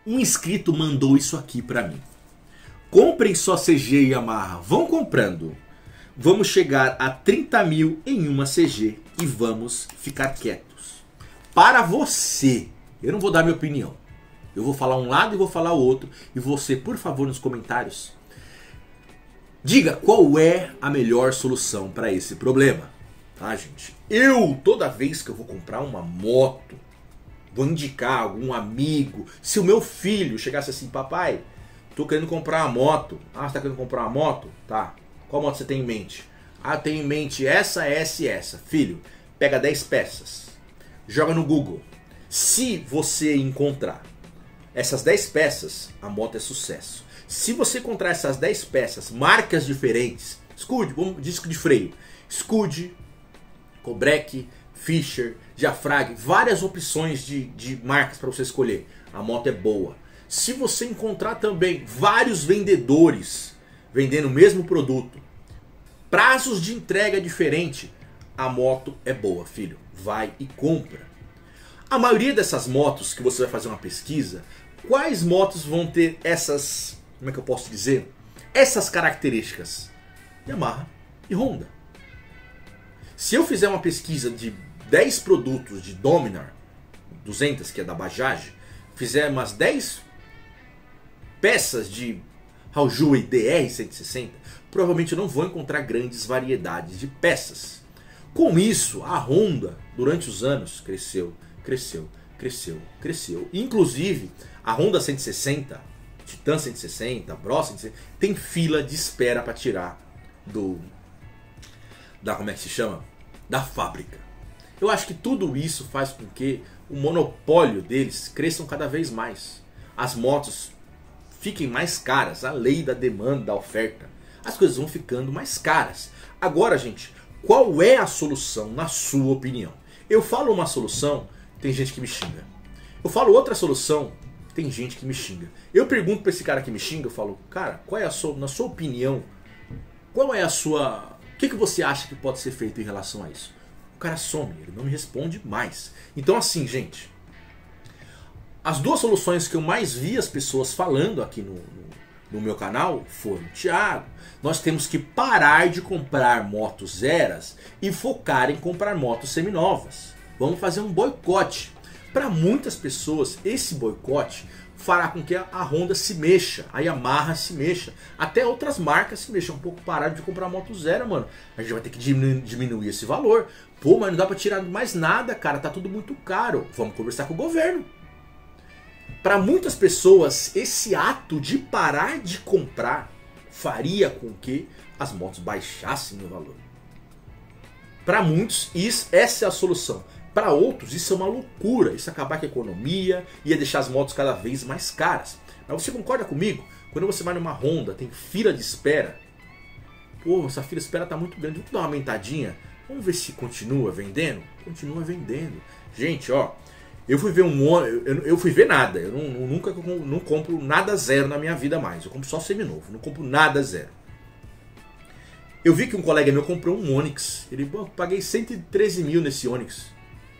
Um inscrito mandou isso aqui pra mim. Comprem só CG e Yamaha. Vão comprando. Vamos chegar a 30 mil em uma CG e vamos ficar quietos. Para você, eu não vou dar minha opinião. Eu vou falar um lado e vou falar o outro. E você, por favor, nos comentários, diga qual é a melhor solução para esse problema. Tá, gente? Eu, toda vez que eu vou comprar uma moto, vou indicar algum amigo. Se o meu filho chegasse assim, papai, tô querendo comprar uma moto. Ah, você tá querendo comprar uma moto? Tá. Qual moto você tem em mente? Ah, eu tenho em mente essa, essa e essa. Filho, pega 10 peças. Joga no Google. Se você encontrar essas 10 peças, a moto é sucesso. Se você encontrar essas 10 peças, marcas diferentes, Scud, disco de freio, Scud, Cobrec, Fischer, Jafrag, várias opções de marcas para você escolher. A moto é boa. Se você encontrar também vários vendedores vendendo o mesmo produto, prazos de entrega diferente, a moto é boa, filho. Vai e compra. A maioria dessas motos que você vai fazer uma pesquisa, quais motos vão ter essas, como é que eu posso dizer? Essas características? Yamaha e Honda. Se eu fizer uma pesquisa de 10 produtos de Dominar 200, que é da Bajaj, fizer umas 10 peças de Hauju DR 160, provavelmente eu não vou encontrar grandes variedades de peças. Com isso, a Honda, durante os anos, cresceu. Inclusive, a Honda 160, Titan 160, Bros 160, tem fila de espera para tirar como é que se chama? Da fábrica. Eu acho que tudo isso faz com que o monopólio deles cresçam cada vez mais. As motos fiquem mais caras, a lei da demanda, da oferta. As coisas vão ficando mais caras. Agora, gente, qual é a solução, na sua opinião? Eu falo uma solução, tem gente que me xinga. Eu falo outra solução, tem gente que me xinga. Eu pergunto pra esse cara que me xinga, eu falo, cara, qual é na sua opinião, qual é a sua... O que você acha que pode ser feito em relação a isso? O cara some, ele não me responde mais. Então assim, gente, as duas soluções que eu mais vi as pessoas falando aqui no meu canal foram: Thiago, nós temos que parar de comprar motos zeras e focar em comprar motos seminovas. Vamos fazer um boicote. Para muitas pessoas, esse boicote fará com que a Honda se mexa, a Yamaha se mexa, até outras marcas se mexam um pouco, parar de comprar moto zero, mano. A gente vai ter que diminuir esse valor. Pô, mas não dá pra tirar mais nada, cara, tá tudo muito caro. Vamos conversar com o governo. Para muitas pessoas, esse ato de parar de comprar faria com que as motos baixassem o valor. Para muitos, essa é a solução. Para outros, isso é uma loucura. Isso acabar com a economia, ia deixar as motos cada vez mais caras. Mas você concorda comigo? Quando você vai numa Honda, tem fila de espera. Pô, essa fila de espera tá muito grande. Vamos dar uma aumentadinha? Vamos ver se continua vendendo? Continua vendendo. Gente, ó, eu fui ver eu fui ver nada. Eu nunca não compro nada zero na minha vida mais. Eu compro só seminovo, não compro nada zero. Eu vi que um colega meu comprou um Onix. Ele, pô, paguei 113 mil nesse Onix.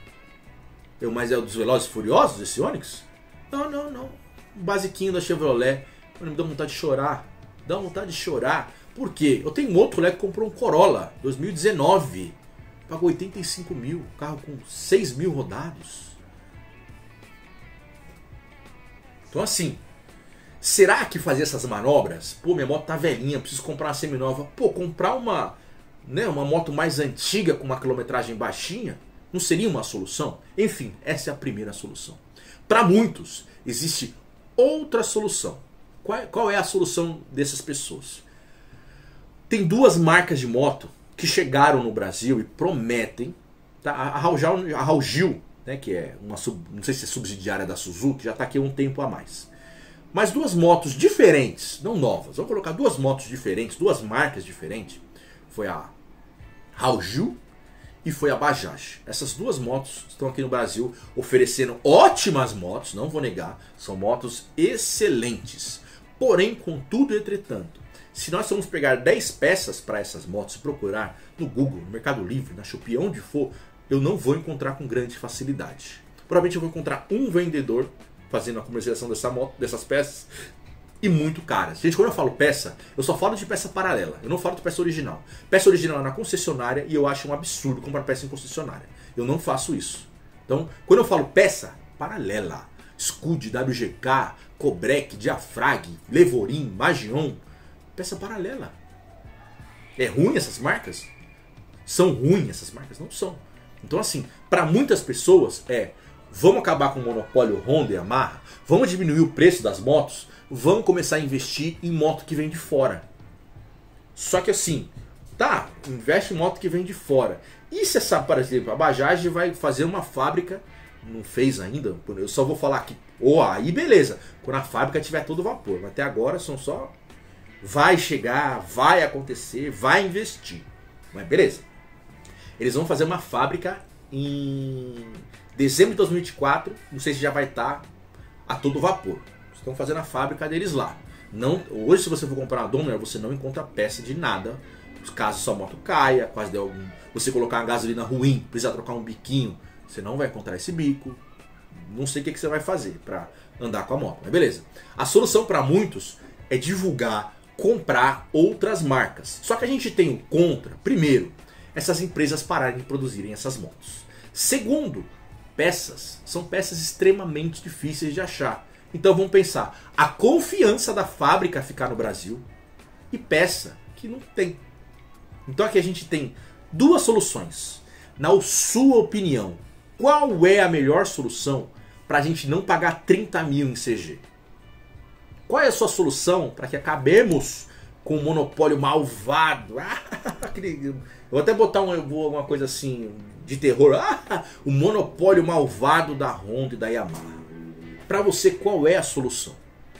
Mas é o dos Velozes e Furiosos, esse Onix? Não. Basiquinho da Chevrolet. Mano, me dá vontade de chorar. Dá vontade de chorar. Por quê? Eu tenho um outro colega que comprou um Corolla 2019. Pagou 85 mil. Carro com 6 mil rodados. Então assim, será que fazer essas manobras? Pô, minha moto tá velhinha, preciso comprar uma seminova. Pô, comprar uma moto mais antiga com uma quilometragem baixinha não seria uma solução? Enfim, essa é a primeira solução. Para muitos, existe outra solução. Qual é a solução dessas pessoas? Tem duas marcas de moto que chegaram no Brasil e prometem. Tá? A Haujil, né, que é não sei se é subsidiária da Suzuki, já está aqui há um tempo a mais. Mas duas motos diferentes, não novas. Vamos colocar duas motos diferentes, duas marcas diferentes. Foi a Haujil e foi a Bajaj. Essas duas motos estão aqui no Brasil oferecendo ótimas motos, não vou negar, são motos excelentes. Porém, contudo e entretanto, se nós vamos pegar 10 peças para essas motos e procurar no Google, no Mercado Livre, na Shopee, onde for, eu não vou encontrar com grande facilidade. Provavelmente eu vou encontrar um vendedor fazendo a comercialização dessa moto, dessas peças, e muito caras. Gente, quando eu falo peça, eu só falo de peça paralela, eu não falo de peça original. Peça original é na concessionária e eu acho um absurdo comprar peça em concessionária. Eu não faço isso. Então, quando eu falo peça paralela, Scud, WGK, Cobrec, Diafrag, Levorin, Magion, peça paralela. É ruim essas marcas? São ruins essas marcas? Não são. Então assim, para muitas pessoas vamos acabar com o monopólio Honda e Yamaha, vamos diminuir o preço das motos, vamos começar a investir em moto que vem de fora. Só que assim, tá, investe em moto que vem de fora. E se essa, por exemplo, a Bajaj vai fazer uma fábrica, não fez ainda, eu só vou falar aqui, aí beleza, quando a fábrica tiver todo vapor, mas até agora são só, vai chegar, vai acontecer, vai investir, mas beleza. Eles vão fazer uma fábrica em dezembro de 2024, não sei se já vai estar a todo vapor. Estão fazendo a fábrica deles lá. Não, hoje se você for comprar uma Dominar, você não encontra peça de nada. Caso sua moto caia, quase dê algum, você colocar uma gasolina ruim, precisar trocar um biquinho, você não vai encontrar esse bico. Não sei o que você vai fazer para andar com a moto, mas beleza. A solução para muitos é divulgar, comprar outras marcas. Só que a gente tem o contra, primeiro, essas empresas pararem de produzirem essas motos. Segundo, peças. São peças extremamente difíceis de achar. Então vamos pensar, a confiança da fábrica ficar no Brasil e peça que não tem. Então aqui a gente tem duas soluções. Na sua opinião, qual é a melhor solução para a gente não pagar 30 mil em CG? Qual é a sua solução para que acabemos com o monopólio malvado? Eu vou até botar uma coisa assim de terror. O monopólio malvado da Honda e da Yamaha. Para você, qual é a solução?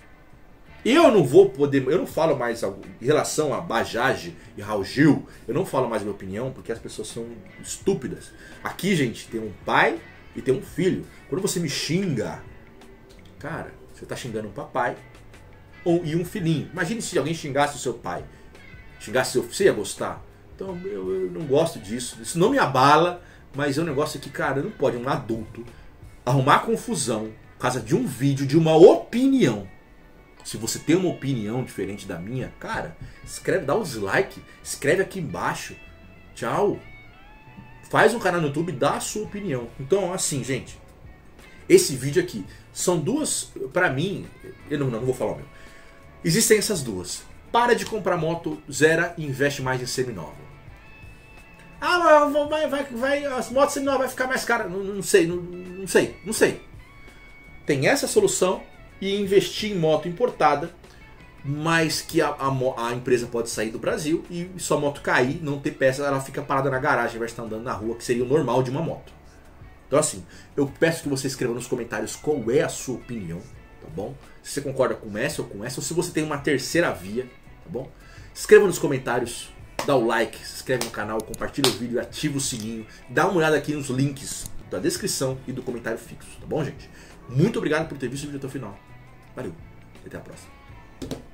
Eu não vou poder, eu não falo mais em relação a Bajaj e Raul Gil, eu não falo mais minha opinião porque as pessoas são estúpidas. Aqui, gente, tem um pai e tem um filho. Quando você me xinga, cara, você tá xingando um papai e um filhinho. Imagine se alguém xingasse o seu pai, xingasse seu filho, você ia gostar? Então eu não gosto disso, isso não me abala, mas é um negócio que, cara, não pode um adulto arrumar confusão por causa de um vídeo, de uma opinião. Se você tem uma opinião diferente da minha, cara, escreve, dá um dislike, escreve aqui embaixo. Tchau. Faz um canal no YouTube, dá a sua opinião. Então, assim, gente, esse vídeo aqui são duas, pra mim, eu não vou falar o meu. Existem essas duas. Para de comprar moto, zera e investe mais em seminova. As motos seminovas vai ficar mais caras. Não sei. Tem essa solução e investir em moto importada, mas que a empresa pode sair do Brasil e sua moto cair, não ter peça, ela fica parada na garagem, vai estar andando na rua, que seria o normal de uma moto. Então assim, eu peço que você escreva nos comentários qual é a sua opinião, tá bom? Se você concorda com essa ou com essa, ou se você tem uma terceira via, tá bom? Escreva nos comentários, dá o like, se inscreve no canal, compartilha o vídeo, ativa o sininho, dá uma olhada aqui nos links da descrição e do comentário fixo, tá bom, gente? Muito obrigado por ter visto o vídeo até o final. Valeu, até a próxima.